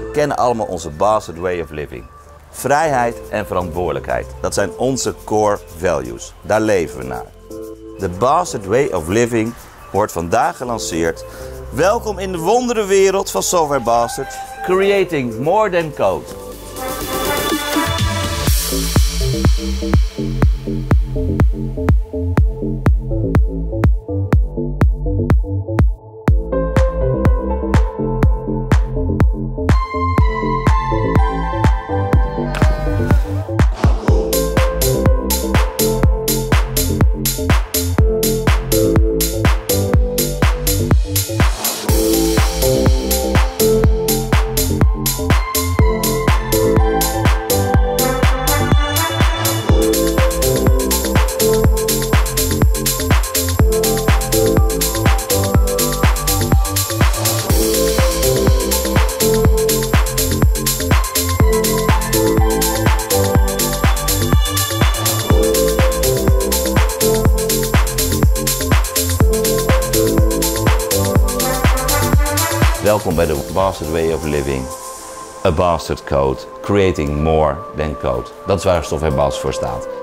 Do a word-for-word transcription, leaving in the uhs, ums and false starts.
kennen allemaal onze Bastard Way of Living. Vrijheid en verantwoordelijkheid, dat zijn onze core values. Daar leven we naar. De Bastard Way of Living wordt vandaag gelanceerd. Welkom in de wonderenwereld van Software Bastard. Creating more than code. Welkom bij de Bastard Way of Living. A Bastard Code. Creating more than code. Dat is waar Software Bastard voor staat.